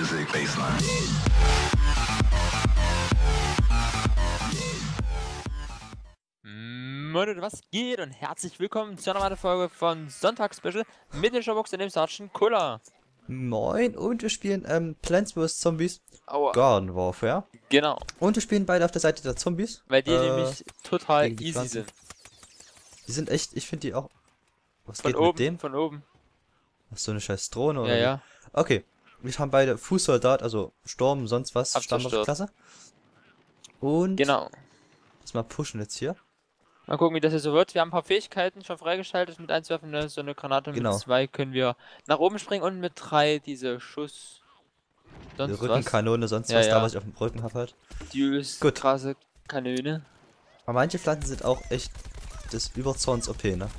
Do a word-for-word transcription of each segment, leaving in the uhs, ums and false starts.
music baseline. Leute, was geht und herzlich willkommen zu einer weiteren Folge von Sonntagsspecial mit der Showbox und dem Sergeant Cola. Moin, und wir spielen ähm, Plants versus. Zombies Aua. Garden Warfare. Genau, Und wir spielen beide auf der Seite der Zombies. weil die Äh, nämlich total gegen die easy Pflanzen. sind. Die sind echt, ich finde die auch... Was Von geht oben, mit denen? von oben. Ach, so eine scheiß Drohne oder Ja, wie? ja. Okay, wir haben beide Fußsoldat, also Sturm, sonst was, Hab zerstört. Standardklasse. Und... Genau. Lass mal pushen jetzt hier. Mal gucken, wie das hier so wird. Wir haben ein paar Fähigkeiten schon freigeschaltet. Mit eins werfen ne, so eine Granate, Genau. mit zwei können wir nach oben springen und mit drei diese Schuss... Die Sonst was. Rückenkanone, sonst Ja, was, ja. da was ich auf dem Rücken hab halt. Die übelst Gut. krasse Kanone. Aber manche Pflanzen sind auch echt des Überzorns O P, ne?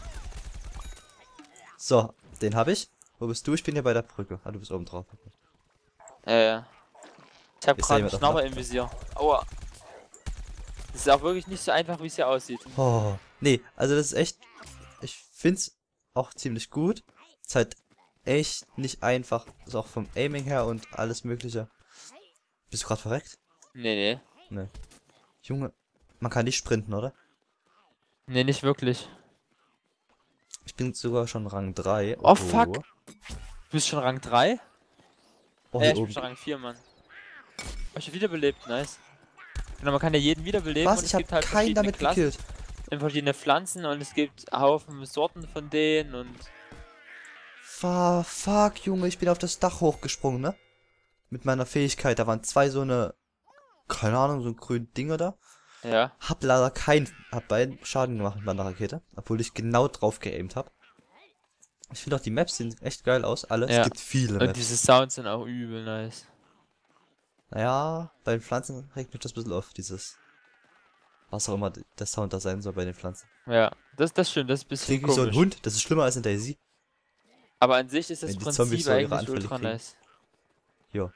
So, den habe ich. Wo bist du? Ich bin hier bei der Brücke. Ah, du bist oben drauf. Ja, ja. Ich hab Ist gerade da einen jemand auf Schnapper Nacht? im Visier. Aua. Das ist auch wirklich nicht so einfach, wie es hier aussieht. Oh, nee, also das ist echt, ich find's auch ziemlich gut. Ist halt echt nicht einfach, ist auch vom Aiming her und alles mögliche. Bist du gerade verreckt? Nee, nee. Nee. Junge, man kann nicht sprinten, oder? Nee, nicht wirklich. Ich bin sogar schon Rang drei. Oh, fuck. Du bist schon Rang drei? Oh, äh, hier ich bin oben. schon Rang vier, Mann. Oh, ich hab wiederbelebt, nice. Genau, man kann ja jeden wiederbeleben. Was? Und es Ich hab gibt halt keinen verschiedene damit Klassen gekillt. in verschiedene Pflanzen und es gibt Haufen Sorten von denen und... Fa- Fuck, Junge, ich bin auf das Dach hochgesprungen, ne? Mit meiner Fähigkeit, da waren zwei so eine, keine Ahnung, so ein grünen Dinger da. Ja. Hab leider keinen, hab beiden Schaden gemacht mit meiner Rakete, obwohl ich genau drauf geaimt hab. Ich finde auch die Maps sehen echt geil aus, alle. Ja. Es gibt viele Und Maps. diese Sounds sind auch übel nice. Naja, bei den Pflanzen regt mich das ein bisschen auf, dieses, was auch immer der Sound da sein soll bei den Pflanzen. Ja, das, das stimmt, das ist ein bisschen Klingt wie so ein komisch. Hund, das ist schlimmer als in Daisy. Aber an sich ist das Wenn die Prinzip Zombies so ihre eigentlich Anfälle ultra kriegen. nice. Jo.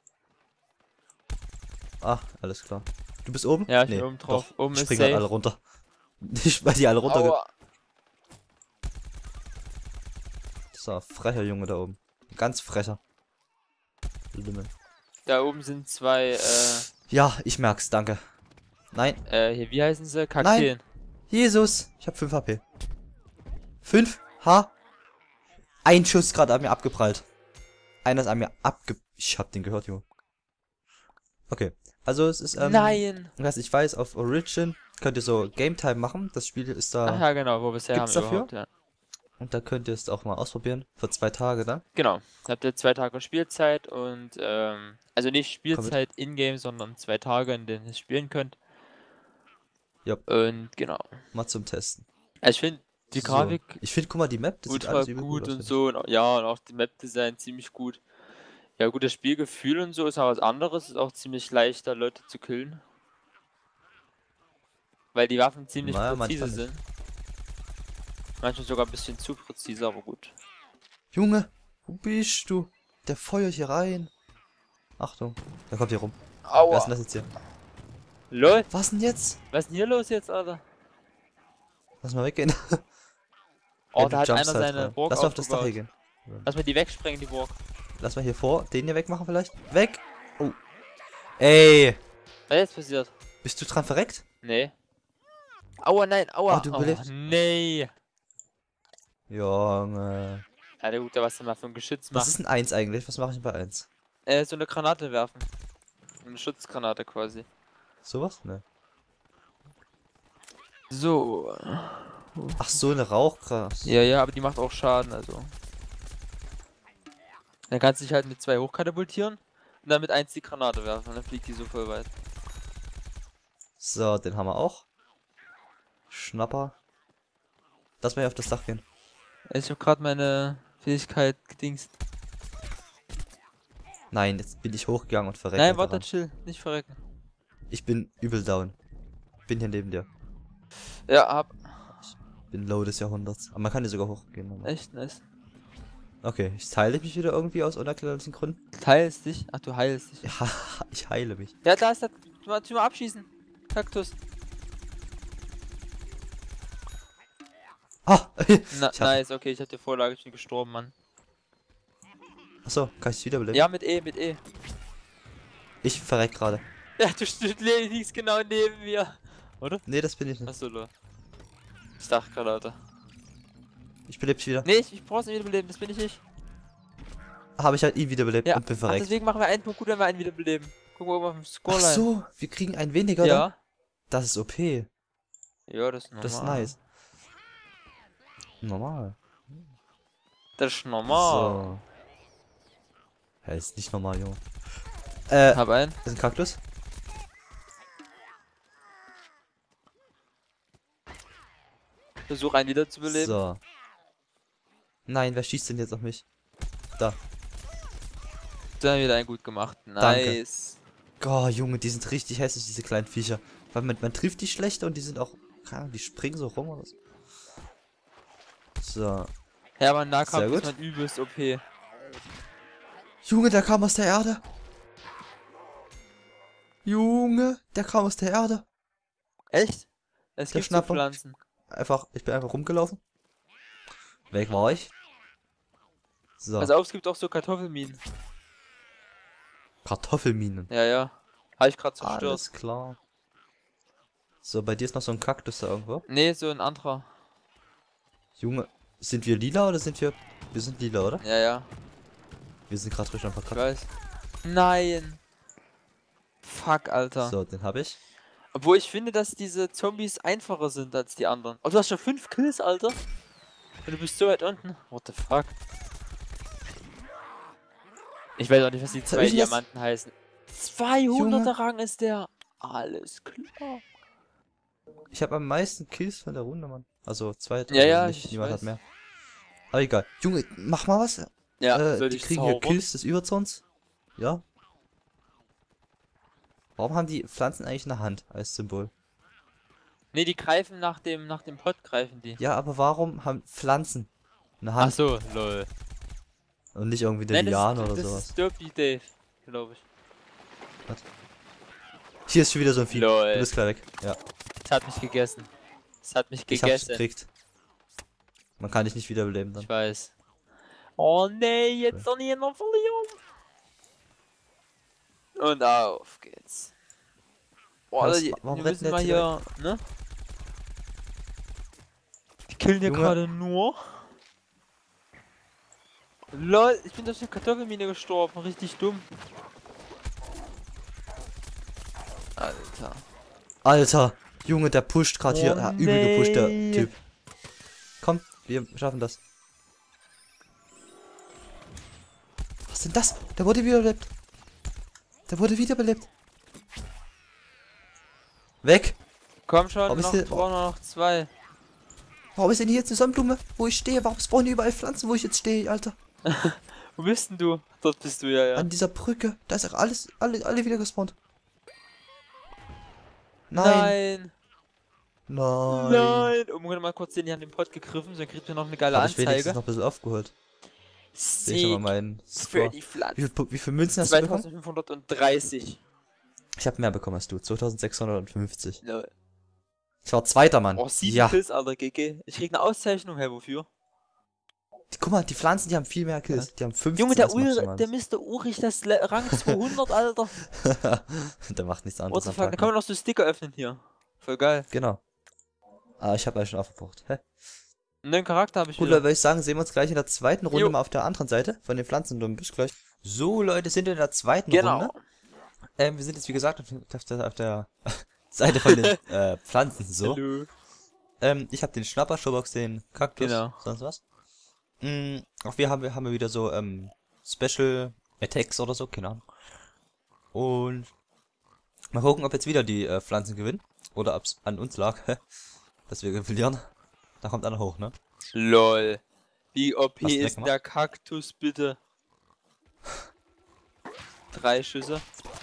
Ah, alles klar. Du bist oben? Ja, ich nee, bin oben drauf. Doch. Oben ich ist spring grad safe. alle runter. Ich weil die alle runter. Aua. Das war ein frecher Junge da oben. Ein ganz frecher. Lümmel. Da oben sind zwei, äh, Ja, ich merk's, danke. Nein, äh, hier, wie heißen sie? Kakteen. Jesus, ich hab fünf H P. fünf H? Ein Schuss gerade an mir abgeprallt. Einer ist an mir abge... Ich hab den gehört, Junge. Okay, also es ist, ähm... Nein! Was ich weiß, auf Origin könnt ihr so Game Time machen. Das Spiel ist da... Ach ja, genau, wo wir es her haben Gibt's dafür? überhaupt, ja. Und da könnt ihr es auch mal ausprobieren. Für zwei Tage dann. Genau, habt ihr zwei Tage Spielzeit und, ähm, also nicht Spielzeit in-game, sondern zwei Tage, in denen ihr spielen könnt. Ja. Und genau. Mal zum Testen. Also ich finde die So. Grafik Ich finde, guck mal, die Map, das sieht ultra alles übel gut aus, und finde so, und, auch- ja, und auch die Map-Design ziemlich gut. Ja gut, das Spielgefühl und so ist auch was anderes, ist auch ziemlich leichter, Leute zu killen. Weil die Waffen ziemlich Naja, präzise manchmal sind. Manchmal sogar ein bisschen zu präzise, aber gut. ich. Junge, wo bist du? Der feuert hier rein. Achtung, der kommt hier rum. Wer Aua! ist denn das jetzt hier? LOL! Was denn jetzt? Was ist denn hier los jetzt, Alter? Lass mal weggehen. Oh, Ja, da du hat jumpst einer halt seine rein. Burg Lass mal auf das Dach aufgebaut. hier gehen. Lass mal die wegsprengen, die Burg. Lass mal hier vor, den hier wegmachen vielleicht. Weg! Oh. Ey! Was ist jetzt passiert? Bist du dran verreckt? Nee. Aua, nein, aua. Oh, du überlebst. nee. Junge. Ja, gut, da was denn mal für ein Geschütz Was machen. ist ein eins eigentlich? Was mache ich bei eins? Äh, so eine Granate werfen. Eine Schutzgranate quasi. Sowas? Ne. So. Ach so, eine Rauchgras. Ja, ja, aber die macht auch Schaden, also. Dann kannst du dich halt mit zwei hochkatapultieren und dann mit eins die Granate werfen und dann fliegt die so voll weit. So, den haben wir auch. Schnapper. Lass mal hier auf das Dach gehen. Ich hab gerade meine Fähigkeit gedingst. Nein, jetzt bin ich hochgegangen und verreckt. Nein, warte, daran. chill, nicht verrecken. Ich bin übel down. Bin hier neben dir. Ja, hab. Bin low des Jahrhunderts. Aber man kann hier sogar hochgehen. Aber. Echt nice. Okay, ich teile mich wieder irgendwie aus unerklärlichen Gründen. Teilst dich? Ach, du heilst dich. Ja, ich heile mich. Ja, da ist der. Mal, mal abschießen. Kaktus. Ah! Na, Ich hab- nice, okay, ich hatte Vorlage, ich bin gestorben, Mann. Achso, kann ich wiederbeleben? Ja, mit E, mit E. Ich verreck gerade. Ja, du, du liegst genau neben mir. Oder? Nee, das bin ich nicht. Achso, lol. Ich dachte gerade, Alter. Ich belebe dich wieder. Nee, ich, ich brauch's nicht wiederbeleben, das bin ich nicht. Habe ich halt ihn wiederbelebt Ja, und bin ach, verreckt. deswegen machen wir einen Punkt gut, wenn wir einen wiederbeleben. Gucken wir oben auf dem Ach Scoreline. so, wir kriegen einen weniger Ja. dann? Das ist O P. Ja, das ist normal. Das ist nice. Normal. Das ist normal. So. Ja, ist nicht normal, Junge. Äh, Hab einen. ist ein Kaktus? Versuch einen wieder zu beleben. So. Nein, wer schießt denn jetzt auf mich? Da. Dann wieder einen gut gemacht. Danke. Nice. Oh, Junge, die sind richtig hässlich, diese kleinen Viecher. Weil man, man trifft die schlechter und die sind auch, keine Ahnung, die springen so rum oder so. So. Ja, aber Nahkampf Sehr ist gut. man übelst O P. Junge, der kam aus der Erde. Junge, der kam aus der Erde. Echt? Es Der gibt so Schnapper. Pflanzen. Einfach, ich bin einfach rumgelaufen. Weg war ich. So. Pass auf, es gibt auch so Kartoffelminen. Kartoffelminen. Ja, ja. Habe ich gerade zerstört. Alles klar. So, bei dir ist noch so ein Kaktus da irgendwo. Nee, so ein anderer. Junge, sind wir lila oder sind wir... Wir sind lila, oder? Ja, ja. Wir sind gerade frisch am Ich Verkauf. weiß. Nein. Fuck, Alter. So, den habe ich. Obwohl ich finde, dass diese Zombies einfacher sind als die anderen. Oh, du hast schon fünf Kills, Alter. Und du bist so weit unten. What the fuck? Ich weiß auch nicht, was die zwei ich jetzt- Diamanten heißen. zweihunderter Rang ist der. Alles klar. Ich habe am meisten Kills von der Runde, Mann. Also zwei, drei, Ja, ja, nicht, ich niemand weiß. hat mehr. Aber egal. Junge, mach mal was. Ja, äh, soll die ich kriegen hier zaubern? Kills des Überzorns. Ja. Warum haben die Pflanzen eigentlich eine Hand als Symbol? Nee, die greifen nach dem, nach dem Pot greifen die. Ja, aber warum haben Pflanzen eine Ach Hand so, lol. und nicht irgendwie eine Nein, das Liane ist, oder das sowas? ist Derpy Dave, glaube ich. Hier ist schon wieder so ein Vieh. Lol. Du bist gleich weg. Ja, Es hat mich gegessen. Es hat mich ich hab's gegessen. gekriegt. Man kann dich nicht wiederbeleben dann. Ich weiß. Oh nee, jetzt doch nicht noch verlieren. Und auf geht's. Boah, Was- Alter, die, warum wir rennt müssen der mal jetzt hier, ne? Die killen hier Junge. gerade nur. Lol, ich bin durch eine Kartoffelmine gestorben, richtig dumm. Alter. Alter, Junge, der pusht gerade Oh hier. Ja, übel gepusht, der nee. Typ. Komm, wir schaffen das. Was ist denn das? Der wurde wiederbelebt. Der wurde wiederbelebt. Weg. Komm schon, Warum ist noch, der- brauchen wir noch zwei. Warum ist denn hier jetzt eine Sonnenblume, wo ich stehe? Warum spawnen hier überall Pflanzen, wo ich jetzt stehe, Alter? Wo bist denn du? Dort bist du ja, ja. An dieser Brücke. Da ist auch alles, alle, alle wieder gespawnt. Nein. Nein. Nein. Nein. Oh, wir mal kurz den hier an den Pot gegriffen, dann kriegt ihr noch eine geile Habe ich wenigstens Anzeige. noch ein bisschen aufgeholt. Sehe ich schon mal Sieg meinen für Score. die Wie Pflanze. viel, Pu- wie viel Münzen hast du bekommen? zweitausendfünfhundertdreißig. Ich habe mehr bekommen als du. zweitausendsechshundertfünfzig. Lol. Ich war zweiter Mann. Oh, sieben ja. Kills, Alter, G G. Ich krieg eine Auszeichnung, hä, wofür? Die, guck mal, die Pflanzen, die haben viel mehr Kills. Die haben fünfzehn. Junge, der, als Ul Maximals. der Mister Ulrich, das Le Rang zweihundert, Alter. Der macht nichts What anderes the am fuck, da Tag. kann man Ne? noch so Sticker öffnen hier. Voll geil. Genau. Ah, ich habe eigentlich schon aufgebraucht. Hä? Einen neuen Charakter habe ich Gut, wieder. Leute, würde ich sagen, sehen wir uns gleich in der zweiten Runde Jo. mal auf der anderen Seite von den Pflanzen. Bis gleich. So, Leute, sind wir in der zweiten Genau. Runde. Ähm, wir sind jetzt, wie gesagt, auf auf der, auf der Seite von den äh, Pflanzen. So. Hallo. Ähm, ich habe den Schnapper, Showbox, den Kaktus, Genau. sonst was. Mm, auch wir haben, wir haben wir wieder so ähm, Special Attacks oder so, keine Ahnung. Und mal gucken, ob jetzt wieder die äh, Pflanzen gewinnen. Oder ob es an uns lag, dass wir verlieren. Da kommt einer hoch, ne? Lol. Wie O Hast P du ist weggemacht? der Kaktus, bitte? Drei Schüsse.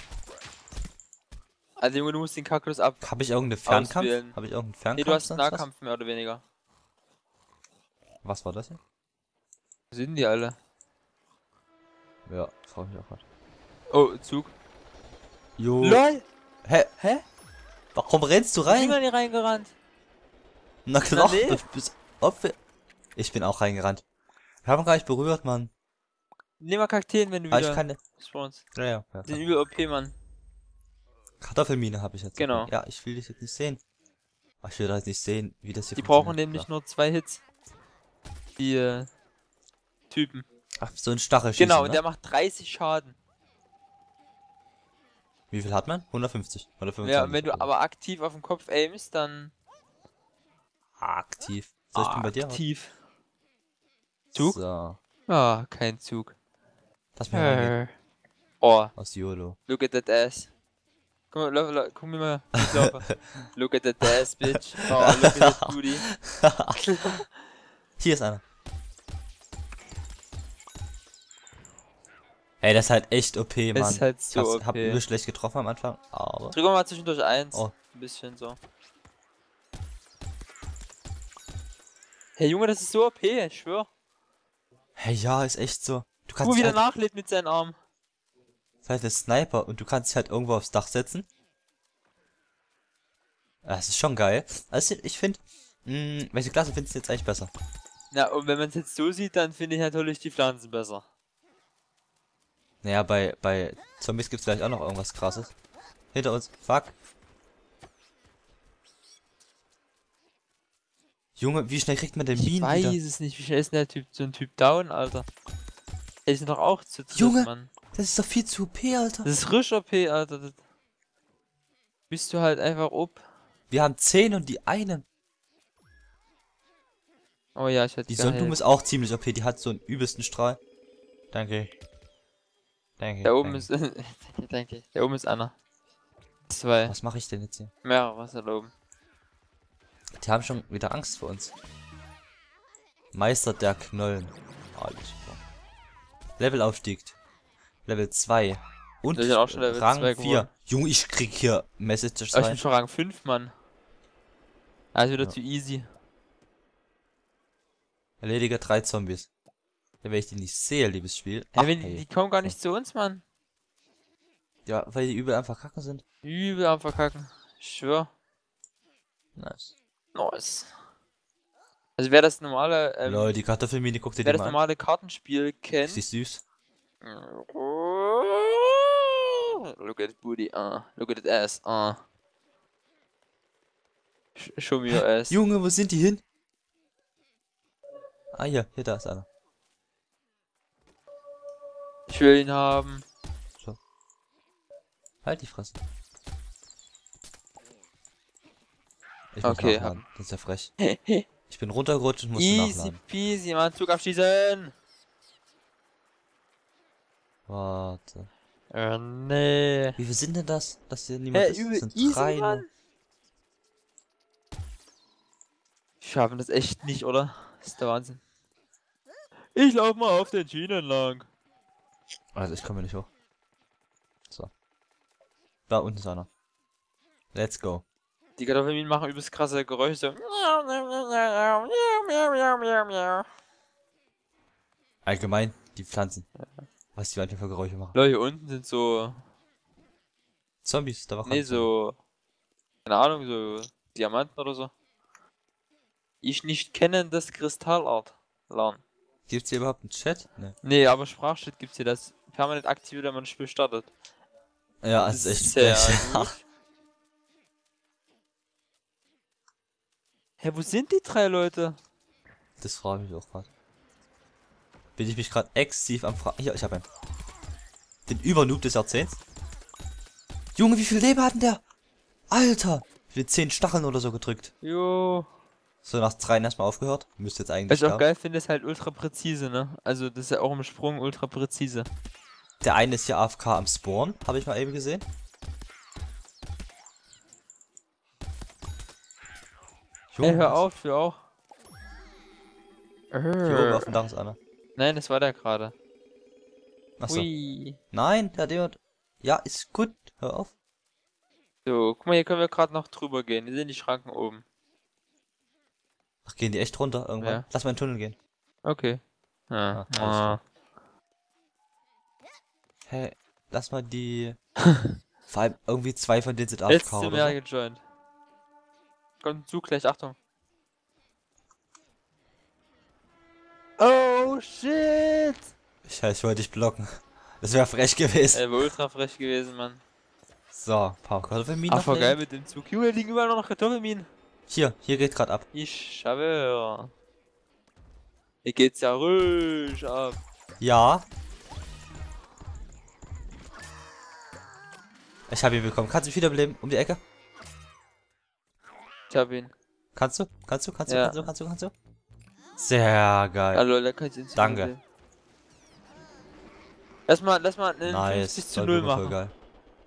Also Junge, du musst den Kaktus ab. Habe ich irgendeinen Fernkampf? Auswählen. Habe ich irgendeinen Fernkampf? Nee, du hast sonst was? Nahkampf mehr oder weniger. Was war das hier? Wo sind die alle? Ja, frage ich auch gerade. Oh, Zug. Jo. LOL! Hä? Hä? Warum rennst du Rein? rein? Niemand hier reingerannt. Na klar, nee. du bist Opfer. Ich bin auch reingerannt. Wir haben gar nicht berührt, Mann. Nimm mal Kakteen, wenn du Ah, ich wieder kann. spawnst. Ja, ja, ja. Die sind übel O P, Mann. Kartoffelmine habe ich jetzt. Genau. Ja, ich will das jetzt nicht sehen. Ach, ich will das nicht sehen, wie das hier Die brauchen funktioniert. nämlich Ja. nur zwei Hits. Die äh, Typen. Ach, so ein Stachelschießen, Genau, und ne? der macht dreißig Schaden. Wie viel hat man? hundertfünfzig. Ja, und hundertfünfundzwanzig. wenn du okay. aber aktiv auf den Kopf aimst, dann Aktiv. So, ich bin bei dir. aktiv. Zug? So. Ah, kein Zug. Lass mir reingehen. Äh. Oh, Aus YOLO. look at that ass. Guck mal, lauf, lauf, guck mir mal, wie ich laufe. Look at that ass, bitch. Oh, look at that booty. Hier ist einer. Ey, das ist halt echt O P, Mann. Das ist halt so ich hab O P. übel schlecht getroffen am Anfang, aber... Drück mal zwischendurch eins. Oh. Ein bisschen so. Hey Junge, das ist so O P, ich schwör. Hey, ja, ist echt so. Du Guck mal, kannst wie der halt, nachlädt mit seinen Armen. halt der Sniper und du kannst dich halt irgendwo aufs Dach setzen. Das ist schon geil. Also ich finde, welche Klasse findest du jetzt eigentlich besser? Ja, und wenn man es jetzt so sieht, dann finde ich natürlich die Pflanzen besser. Naja, bei, bei Zombies gibt es vielleicht auch noch irgendwas krasses. Hinter uns. Fuck. Junge, wie schnell kriegt man den Ich Minen weiß wieder? es nicht, wie schnell ist denn der Typ, so ein Typ down, Alter? Ey, die sind doch auch zu dritt, Junge! Mann. Das ist doch viel zu O P, Alter. Das ist risch O P, Alter. Das bist du halt einfach ob. Wir haben zehn und die einen. Oh ja, ich hätte Die geheilt. Sonnenblume ist auch ziemlich O P. Die hat so einen übelsten Strahl. Danke. Danke. Da oben danke. ist. Danke. Da oben ist einer. Zwei. Was mache ich denn jetzt hier? Mehrere, was da oben. Die haben schon wieder Angst vor uns. Meister der Knollen. Alles super. Levelaufstieg. Level zwei. Und Ich bin auch schon Level Rang zwei vier. geworden. Junge, ich krieg hier Messages Aber ich rein. bin schon Rang fünf, Mann. Also wieder Ja. zu easy. Erledige drei Zombies. Ja, wenn ich die nicht sehe, liebes Spiel. Hä, Ach, wenn, hey. die kommen gar nicht zu uns, Mann. Ja, weil die übel einfach kacken sind. Übel am Verkacken. Ich schwör. Nice. Nice. Also wer das normale, ähm, Leute, die Kartoffelmine, guck dir wer die das mal an. normale Kartenspiel kennt. Ist die süß? Look at booty, ah. Look at that ass, ah. Sh- Show me your ass. Junge, wo sind die hin? Ah, hier, hier, da ist einer. Ich will ihn haben. Halt die Fresse. Ich muss Okay, nachladen. Das ist ja frech. Easy Ich bin runtergerutscht und musste nachladen. peasy, Mann. Zug abschießen. Warte. Oh, nee. Wie viel sind denn das? Dass hier niemand Hä, ist? übel Das sind easy, drei nur. Mann. Wir schaffen das echt nicht, oder? Das ist der Wahnsinn. Ich lauf mal auf den Schienen lang. Also ich komme nicht hoch. So. Da unten ist einer. Let's go. Die Kartoffelminen machen übelst krasse Geräusche. Allgemein, die Pflanzen. Was die manchmal für Geräusche machen. Leute, hier unten sind so. Zombies, da war Nee, kein Zombie. so. Keine Ahnung, so Diamanten oder so. Ich nicht kennendes Kristallart. Lernen. Gibt's hier überhaupt einen Chat? Ne. Nee, aber Sprachshit gibt's hier, das permanent aktiv, wenn man ein Spiel startet. Ja, Das es ist echt sehr frech. gut. Hä, wo sind die drei Leute? Das frage ich mich auch gerade. Bin ich mich gerade exzessiv am Fragen. Hier, ich habe einen. Den Übernoob des Jahrzehnts. Junge, wie viel Leben hat denn der? Alter! Ich will zehn Stacheln oder so gedrückt. Jo. So, nach dreien erstmal aufgehört. Müsste jetzt eigentlich. Was ich auch klar. geil finde, ist halt ultra präzise, ne? Also, das ist ja auch im Sprung ultra präzise. Der eine ist hier A F K am Spawn, habe ich mal eben gesehen. Ey, hör was? auf, hör auch. Hier oben auf dem Dach ist einer. Nein, das war der gerade. Achso. Hui. Nein, der hat jemand. Ja, ist gut. Hör auf. So, guck mal, hier können wir gerade noch drüber gehen. Hier sind die Schranken oben. Ach, gehen die echt runter irgendwann? Ja. Lass mal in den Tunnel gehen. Okay. Ja. Ah, alles Ah. Hey, lass mal die. Vor allem irgendwie zwei von denen sind Jetzt A F K sind oder wir so. gejoint. Kommt ein Zug gleich, Achtung. Oh shit! Scheiße, ich wollte dich blocken. Das wäre frech gewesen. Er war ultra frech gewesen, Mann. So, ein paar Kartoffelminen. Ach, noch voll nehmen. geil mit dem Zug. Junge, liegen überall noch Kartoffelminen. Hier, hier geht gerade ab. Ich schwöre. Hier geht's ja ruhig ab. Ja. Ich habe ihn bekommen. Kannst du mich wiederbeleben? Um die Ecke? Ich hab ihn. Kannst du? Kannst du? Kannst du? Ja. Kannst du? Kannst du? Kannst du? Sehr geil. Hallo, da kannst du ihn Danke. Lass mal, lass mal einen Nice. fünfzig zu Voll null gut, voll machen. geil.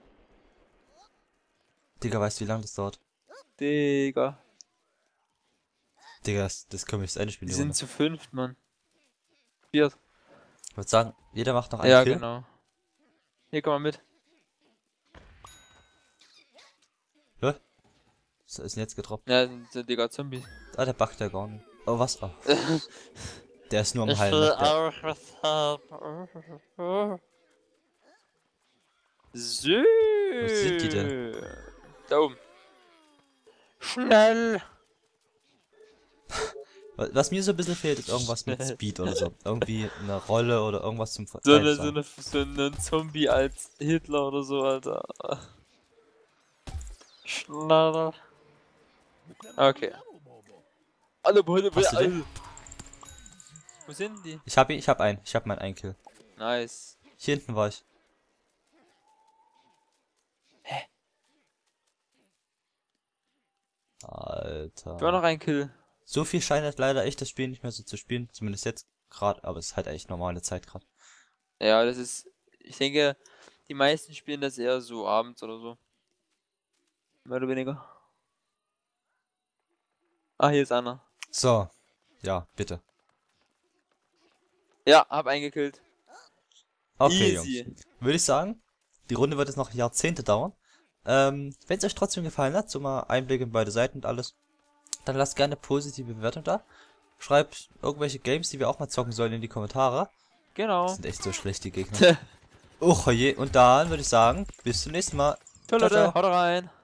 Digga, weißt du, wie lange das dauert? Digga. Digga, das, das können wir das Ende spielen. Die die sind Runde. zu fünft, Mann. Viert. Ich würde sagen, jeder macht noch einen Ja, Kill. genau. Hier, komm mal mit. Hä? Was ist denn jetzt gedroppt? Ja, sind so Digga Zombies. Ah, der backt ja gar nicht. Oh, was? Oh. Der ist nur am Ich Heilen. will Ne? Der, auch was haben. So. Wo sind die denn? Da oben. Schnell. was was mir so ein bisschen fehlt, ist irgendwas mit Speed oder so. Irgendwie eine Rolle oder irgendwas zum So eine, so Verteidigen. eine, so ein Zombie als Hitler oder so, Alter. Schneller. Okay. Alle Beute, Hast du den? alle. Wo sind die? Ich hab ihn, ich hab einen. Ich hab meinen einen Kill. Nice. Hier hinten war ich. Hä? Alter. Ich war noch ein Kill. So viel scheint halt leider echt das Spiel nicht mehr so zu spielen. Zumindest jetzt gerade, aber es ist halt echt normale Zeit gerade. Ja, das ist. Ich denke, die meisten spielen das eher so abends oder so. Mehr oder weniger. Ah, hier ist einer. So. Ja, bitte. Ja, hab eingekillt. Okay, Easy. Jungs. Würde ich sagen, die Runde wird jetzt noch Jahrzehnte dauern. Ähm, wenn es euch trotzdem gefallen hat, so mal Einblick in beide Seiten und alles, dann lasst gerne positive Bewertung da. Schreibt irgendwelche Games, die wir auch mal zocken sollen, in die Kommentare. Genau. Das sind echt so schlecht, die Gegner. Oh je, und dann würde ich sagen, bis zum nächsten Mal. Ciao, Ciao, Leute, ciao. haut rein.